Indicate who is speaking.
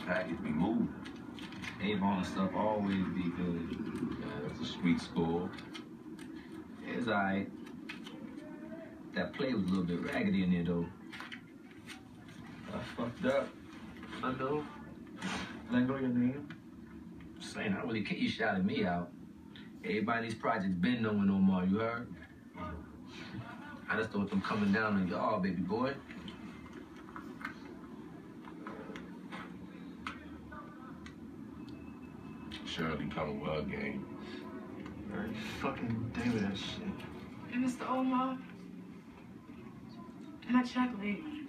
Speaker 1: package be moving.
Speaker 2: Avon stuff always be good.
Speaker 1: Yeah, that's a sweet score.
Speaker 2: It's alright. That play was a little bit raggedy in there, though.
Speaker 3: I fucked up. I know. Let go of your name.
Speaker 2: Saying I really care. You shouted me out. Everybody in these projects been knowing no more, you heard? I just thought them coming down on y'all, baby boy.
Speaker 1: Shirley coming with her game.
Speaker 3: Every fucking day with that shit.
Speaker 4: Hey, Mr. Omar, my chocolate.